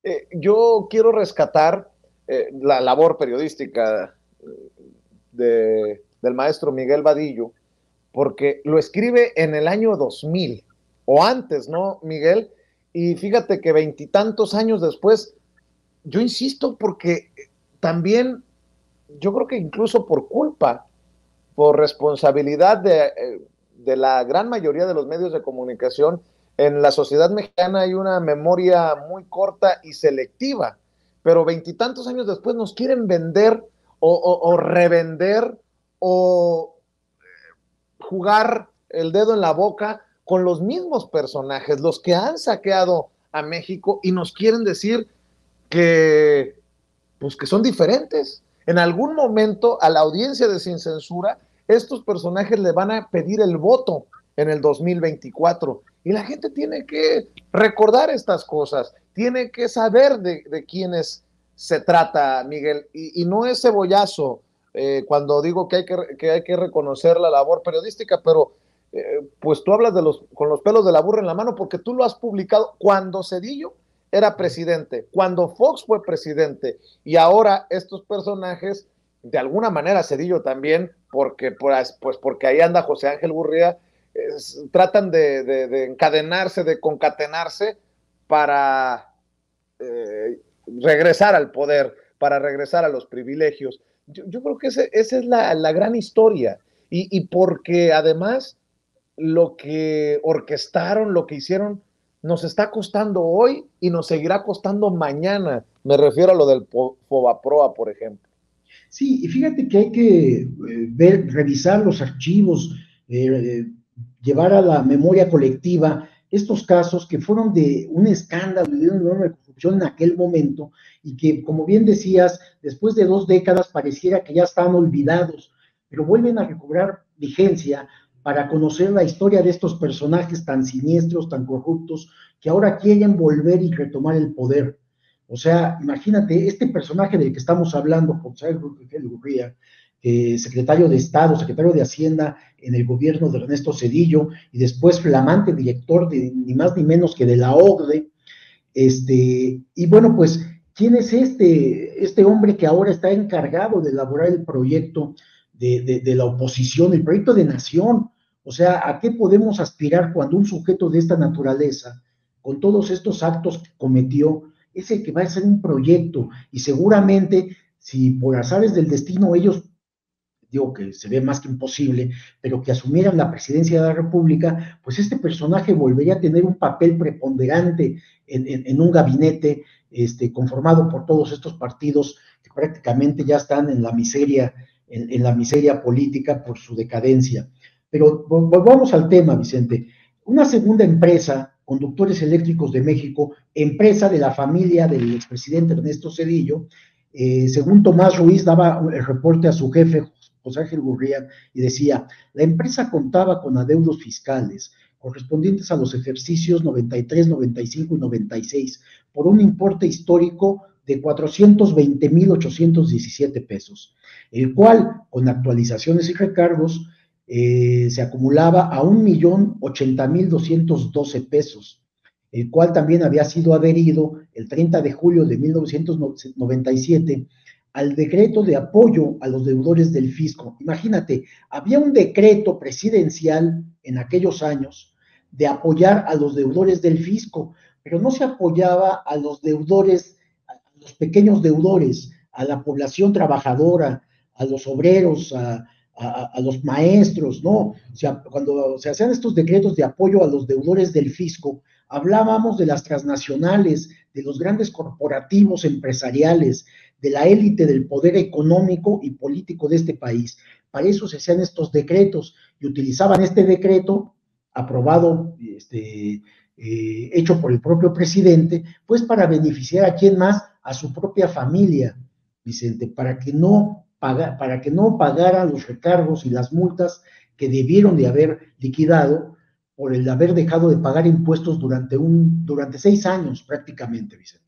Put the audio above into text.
Yo quiero rescatar la labor periodística del maestro Miguel Vadillo, porque lo escribe en el año 2000 o antes, ¿no, Miguel? Y fíjate que veintitantos años después, yo insisto porque también, yo creo que incluso por culpa, por responsabilidad de la gran mayoría de los medios de comunicación, en la sociedad mexicana hay una memoria muy corta y selectiva, pero veintitantos años después nos quieren vender o revender o jugar el dedo en la boca con los mismos personajes, los que han saqueado a México y nos quieren decir que, pues, que son diferentes. En algún momento a la audiencia de Sin Censura, estos personajes le van a pedir el voto en el 2024 y la gente tiene que recordar estas cosas, tiene que saber de quiénes se trata, Miguel, y no es cebollazo cuando digo que hay que reconocer la labor periodística, pero pues tú hablas con los pelos de la burra en la mano porque tú lo has publicado cuando Cedillo era presidente, cuando Fox fue presidente, y ahora estos personajes, de alguna manera Cedillo también, pues porque ahí anda José Ángel Gurría, tratan de encadenarse, de concatenarse para regresar al poder, para regresar a los privilegios. Yo creo que esa es la gran historia, y porque además lo que orquestaron, lo que hicieron, nos está costando hoy y nos seguirá costando mañana. Me refiero a lo del Fobaproa, por ejemplo. Sí, y fíjate que hay que revisar los archivos, eh, llevar a la memoria colectiva estos casos que fueron de un escándalo y de una enorme corrupción en aquel momento y que, como bien decías, después de 2 décadas pareciera que ya están olvidados, pero vuelven a recobrar vigencia para conocer la historia de estos personajes tan siniestros, tan corruptos, que ahora quieren volver y retomar el poder. O sea, imagínate, este personaje del que estamos hablando, José Ángel Gurría, secretario de Estado, secretario de Hacienda en el gobierno de Ernesto Cedillo, y después flamante director de ni más ni menos que de la OCDE. Y bueno, pues, ¿quién es este hombre que ahora está encargado de elaborar el proyecto de la oposición, el proyecto de nación? O sea, ¿a qué podemos aspirar cuando un sujeto de esta naturaleza, con todos estos actos que cometió, es el que va a hacer un proyecto? Y seguramente, si por azares del destino ellos, digo que se ve más que imposible, pero que asumieran la presidencia de la República, pues este personaje volvería a tener un papel preponderante en un gabinete conformado por todos estos partidos que prácticamente ya están en la miseria, en la miseria política por su decadencia. Pero volvamos al tema, Vicente. Una segunda empresa, Conductores Eléctricos de México, empresa de la familia del expresidente Ernesto Cedillo, según Tomás Ruiz daba el reporte a su jefe, José Ángel Gurría, y decía: la empresa contaba con adeudos fiscales correspondientes a los ejercicios 93, 95 y 96 por un importe histórico de 420,817 pesos, el cual, con actualizaciones y recargos, se acumulaba a 1,080,212 pesos, el cual también había sido adherido el 30 de julio de 1997 al decreto de apoyo a los deudores del fisco. Imagínate, había un decreto presidencial en aquellos años de apoyar a los deudores del fisco, pero no se apoyaba a los deudores, a los pequeños deudores, a la población trabajadora, a los obreros, a los maestros, ¿no? O sea, cuando se hacían estos decretos de apoyo a los deudores del fisco, hablábamos de las transnacionales, de los grandes corporativos empresariales, de la élite del poder económico y político de este país. Para eso se hacían estos decretos y utilizaban este decreto aprobado, hecho por el propio presidente, pues para beneficiar a quién más, a su propia familia, Vicente, para que no pagara los recargos y las multas que debieron de haber liquidado por el haber dejado de pagar impuestos durante 6 años prácticamente, Vicente.